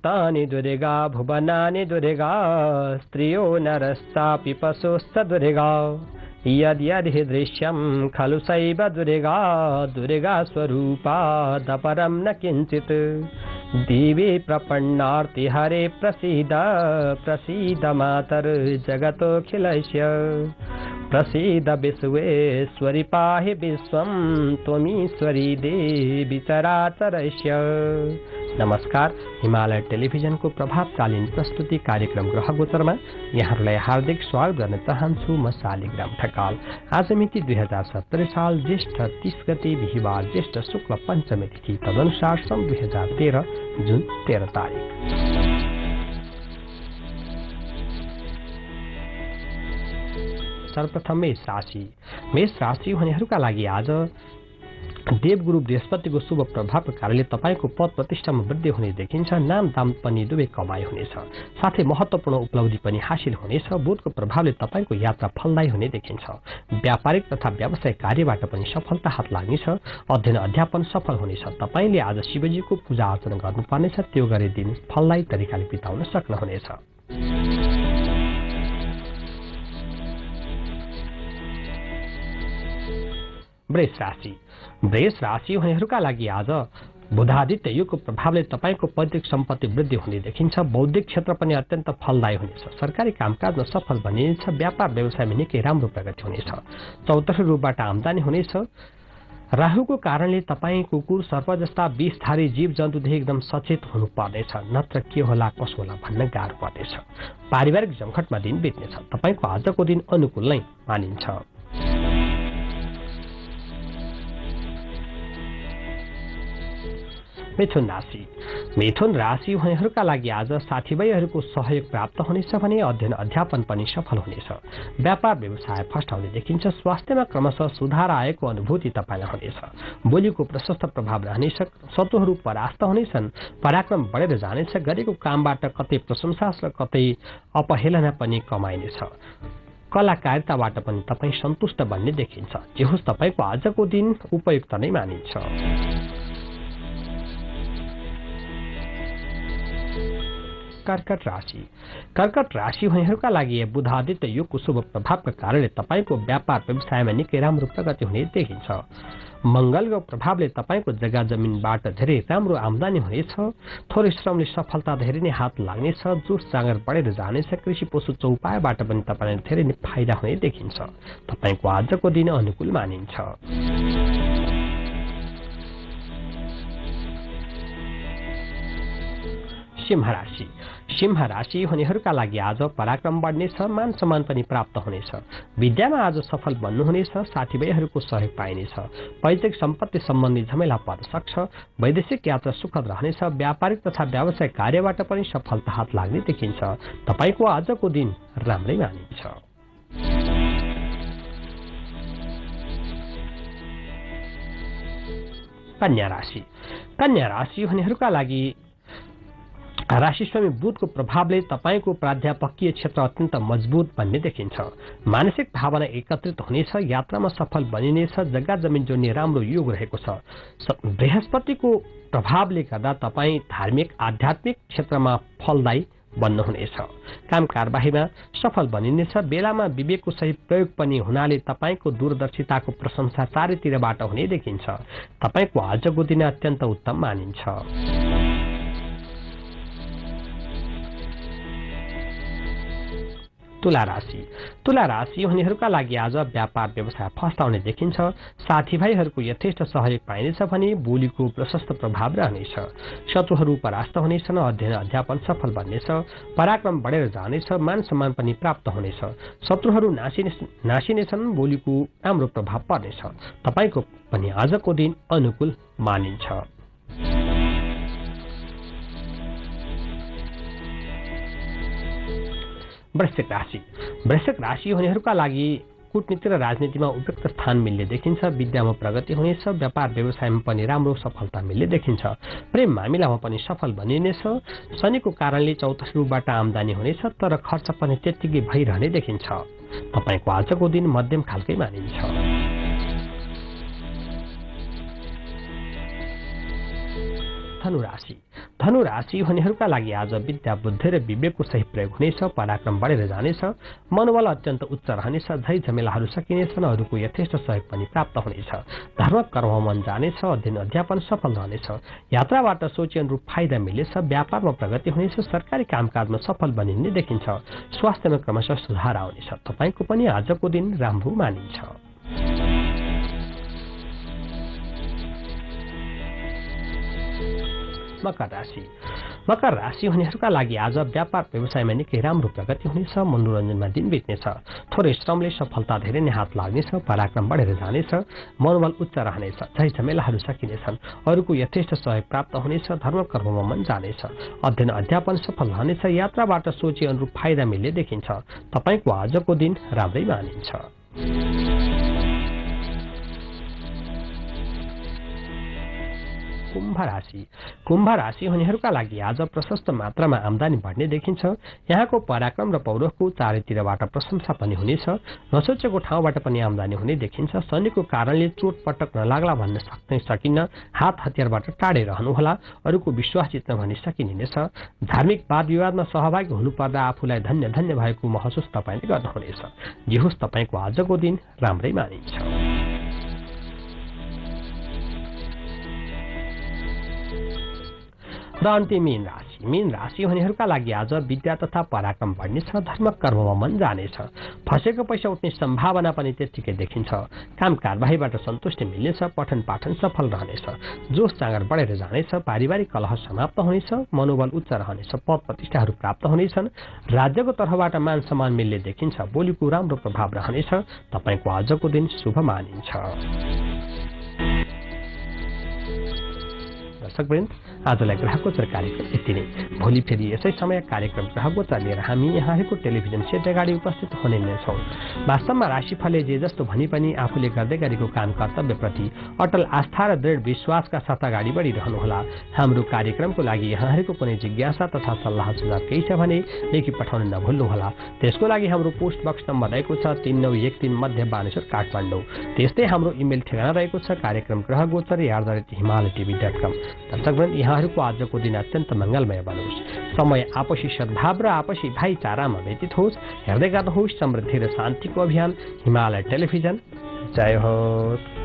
भूतानि दुर्गा भुवनानि दुर्गा स्त्रियो नरश्चापि पशुश्च दुर्गा यद्यद्धि दृश्यं खलु सैव दुर्गा दुर्गा स्वरूपादपरं न किञ्चित् देवी प्रपन्नार्ति हरे प्रसीद प्रसीद मातर्जगतोऽखिलस्य प्रसीद विश्वेश्वरि पाहि विश्वं त्वमीश्वरी देवी चराचरस्य। नमस्कार, हिमालय टेलिभिजनको प्रभावकालीन प्रस्तुति कार्यक्रम ग्रहगोचरमा यहाँहरूलाई हार्दिक स्वागत गर्न चाहन्छु। म शालिग्राम ठकाल। आज मिति 2070 साल ज्येष्ठ 30 गते बिहिबार ज्येष्ठ शुक्ल पञ्चमी तिथि, तदनुसार सन् 2013 जुन 13 तारिक। सर्वप्रथम मेष राशि हुनेहरूका लागि आज देवगुरु बृहस्पतिको शुभ प्रभावको कारणले तपाईको पद प्रतिष्ठामा वृद्धि हुने देखिन्छ। नाम दाम पनि दुवै कमाइ हुनेछ, साथै महत्त्वपूर्ण उपलब्धि पनि हासिल हुनेछ। बुधको प्रभावले तपाईको यात्रा फलदायी हुने देखिन्छ। व्यापारिक तथा व्यावसायिक कार्यबाट पनि सफलता हात लाग्नेछ। अध्ययन अध्यापन सफल हुनेछ। तपाईले आज शिवजीको पूजा अर्चना गर्नुपर्नेछ, त्यो गरे दिन फलदायी तरिकाले बिताउन सक्नुहुनेछ। वृष राशि हुनेहरूका लागि आज बुधादित्य योगको प्रभावले तपाईको पैतृक सम्पत्ति वृद्धि हुने देखिन्छ। बौद्धिक क्षेत्र पनि अत्यन्त फलदायी हुनेछ। सरकारी कामकाजमा सफल बनिनेछ। व्यापार व्यवसायमा निकै राम्रो प्रगति हुनेछ। चौतर्फी रूपबाट आम्दानी हुनेछ। राहुको कारणले तपाईँ कुकुर सर्प जस्ता विषधारी जीव जन्तुदेखि एकदम सचेत हुनु पर्नेछ, नत्र के होला कसो होला भन्न गाह्रो पर्नेछ। पारिवारिक जमघटमा दिन बित्नेछ। तपाईको आजको दिन अनुकूल नै मानिन्छ। मिथुन राशि हुनेहरूका लागि आज साथीभाइहरूको सहयोग प्राप्त हुनेछ भने अध्ययन अध्यापन पनि सफल हुनेछ। व्यापार व्यवसाय फस्टाउने देखिन्छ। स्वास्थ्यमा क्रमशः सुधार आएको अनुभूति तपाईलाई हुनेछ। बोलीको प्रशस्त प्रभाव रहनेछ। शत्रुहरू परास्त हुनेछन्। पराक्रम बढेर जानेछ। गरेको कामबाट कतै प्रशंसा र कतै अपहेलना पनि कमाइनेछ। कलाकारिताबाट पनि तपाईँ सन्तुष्ट बन्ने देखिन्छ। जे होस्, तपाईको आजको दिन उपयुक्त नै मानिन्छ। कर्कट राशि हुनेहरूका लागि बुधादित्य योगको शुभ प्रभावका कारणले तपाईको व्यापार व्यवसायमा निकै राम्रो प्रगति हुने देखिन्छ। मंगलको प्रभावले तपाईको जग्गा जमिनबाट धेरै राम्रो आम्दानी हुनेछ। थोरै श्रमले सफलता धेरै नै हात लाग्नेछ। जोस जाँगर बढेर जानेछ। कृषि पशु चौपायाबाट पनि तपाईलाई धेरै नै फाइदा हुने देखिन्छ। तपाईको आजको दिन अनुकूल मानिन्छ। सिंह राशि हुनेहरूका लागि आज पराक्रम बढ्नेछ। मान सम्मान पनि प्राप्त हुनेछ। विद्यामा आज सफल बन्नुहुनेछ। साथीभाइहरूको सहयोग पाइनेछ। पैतृक सम्पत्ति सम्बन्धी झमेला पर्न सक्छ। वैदेशिक यात्रा सुखद रहनेछ। व्यापारिक तथा व्यावसायिक कार्यबाट पनि सफलता हात लाग्ने देखिन्छ। तपाईको आजको दिन राम्रै मानिन्छ। कन्या राशि हुनेहरूका लागि राशिस्वामी बुधको प्रभावले तपाईको प्राध्यापकीय क्षेत्र अत्यन्त मजबुत बन्ने देखिन्छ। मानसिक भावना एकत्रित हुनेछ। यात्रामा सफल बनिनेछ। जग्गा जमिन जोड्ने राम्रो योग रहेको छ। बृहस्पतिको प्रभावले गर्दा तपाईँ धार्मिक आध्यात्मिक क्षेत्रमा फलदायी बन्नुहुनेछ। काम कारबाहीमा सफल बनिनेछ। बेलामा विवेकको सही प्रयोग पनि हुनाले तपाईको दूरदर्शिताको प्रशंसा चारैतिरबाट हुने देखिन्छ। तपाईको आजको दिन अत्यन्त उत्तम मानिन्छ। तुला राशि हुनेहरूका लागि आज व्यापार व्यवसाय फस्टाउने देखिन्छ। साथीभाइहरूको यथेष्ट सहयोग पाइनेछ भने बोलीको प्रशस्त प्रभाव रहनेछ। शत्रुहरू परास्त हुनेछन्। अध्ययन अध्यापन सफल बन्नेछ। पराक्रम बढेर जानेछ। मान सम्मान पनि प्राप्त हुनेछ। शत्रुहरू नासिनेछन्। बोलीको राम्रो प्रभाव पर्नेछ। तपाईको पनि आजको दिन अनुकूल मानिन्छ। वृश्चिक राशि हुनेहरूका लागि कूटनीति र राजनीतिमा उपयुक्त स्थान मिल्ने देखिन्छ। विद्यामा प्रगति हुनेछ। व्यापार व्यवसायमा पनि राम्रो सफलता मिल्ने देखिन्छ। प्रेम मामिलामा पनि सफल बनिनेछ। शनिको कारणले चौतर्फीबाट आम्दानी हुनेछ, तर खर्च पनि त्यत्तिकै भइरहने देखिन्छ। तपाईको आजको दिन मध्यम खालकै मानिन्छ। धनु राशि हुनेहरूका लागि आज विद्या बुद्धि र विवेकको सही प्रयोग हुनेछ। पराक्रम बढेर जानेछ। मनोबल अत्यन्त उच्च रहनेछ। झै झमेलाहरू सकिनेछन्। अरूको यथेष्ट सहयोग पनि प्राप्त हुनेछ। धर्म कर्ममा मन जानेछ। अध्ययन अध्यापन सफल रहनेछ। यात्राबाट सोचे अनुरूप फाइदा मिलेछ। व्यापारमा प्रगति हुनेछ। सरकारी कामकाजमा सफल बनिने देखिन्छ। स्वास्थ्यमा क्रमशः सुधार आउनेछ। तपाईँको पनि आजको दिन राम्रो मानिन्छ। मकर राशि हुनेहरूका लागि आज व्यापार व्यवसायमा निकै राम्रो प्रगति हुनेछ। मनोरञ्जनमा दिन बित्नेछ। थोरै श्रमले सफलता धेरै नै हात लाग्नेछ। पराक्रम बढेर जानेछ। मनोबल उच्च रहनेछ। झै झमेलाहरू सकिनेछन्। अरूको यथेष्ट सहयोग प्राप्त हुनेछ। धर्म कर्ममा मन जानेछ। अध्ययन अध्यापन सफल रहनेछ। यात्राबाट सोचे अनुरूप फाइदा मिल्ने देखिन्छ। तपाईँको आजको दिन राम्रै मानिन्छ। कुम्भ राशि हुनेहरूका लागि आज प्रशस्त मात्रामा आम्दानी बढ्ने देखिन्छ। यहाँको पराक्रम र पौरखको चारैतिरबाट प्रशंसा पनि हुनेछ। नसोचेको ठाउँबाट पनि आम्दानी हुने देखिन्छ। शनिको कारणले चोटपटक नलाग्ला भन्न सकिन्न। हात हतियारबाट टाढै रहनुहोला। अरूको विश्वास जित्न भने सकिनेछ। धार्मिक वाद विवादमा सहभागी हुनुपर्दा आफूलाई धन्य धन्य भएको महसुस तपाईँले गर्नुहुनेछ। जे होस्, तपाईँको आजको दिन राम्रै मानिन्छ। र अन्तिम मीन राशि हुनेहरूका लागि आज विद्या तथा पराक्रम बढ्नेछ। धर्म कर्ममा मन जानेछ। फसेको पैसा उठ्ने सम्भावना पनि त्यत्तिकै देखिन्छ। काम कारबाहीबाट सन्तुष्टि मिल्नेछ। पठन पाठन सफल रहनेछ। जोस जाँगर बढेर जानेछ। पारिवारिक कलह समाप्त हुनेछ। मनोबल उच्च रहनेछ। पद प्रतिष्ठाहरू प्राप्त हुनेछन्। राज्यको तर्फबाट मान सम्मान मिल्ने देखिन्छ। बोलीको राम्रो प्रभाव रहनेछ। तपाईँको आजको दिन शुभ मानिन्छ। दर्शकवृन्द, आजलाई ग्रहगोचर कार्यक्रम यति नै। भोलि फेरि यसै समय कार्यक्रम ग्रहगोचर लिएर हामी यहाँको टेलिभिजन सेट अगाडि उपस्थित हुने नै छौँ। वास्तवमा राशिफलले जे जस्तो भनी पनि आफूले गर्दै गरेको काम कर्तव्यप्रति अटल आस्था र दृढ विश्वासका साथ अगाडि बढिरहनुहोला। हाम्रो कार्यक्रमको लागि यहाँहरूको कुनै जिज्ञासा तथा सल्लाह सुझाव केही छ भने लेखी पठाउन नभुल्नुहोला। त्यसको लागि हाम्रो पोस्ट बक्स नम्बर रहेको छ 3913 मध्य बानेश्वर काठमाडौँ। त्यस्तै हाम्रो इमेल ठेगाना रहेको छ कार्यक्रमग्रहगोचर@himalaytv.com। दर्शकवृन्द, यहाँहरूको आजको दिन अत्यन्त मङ्गलमय बनोस्। समय आपसी सद्भाव र आपसी भाइचारामा व्यतीत होस्। हेर्दै गर्नुहोस् समृद्धि र शान्तिको अभियान हिमालय टेलिभिजन। जय हो।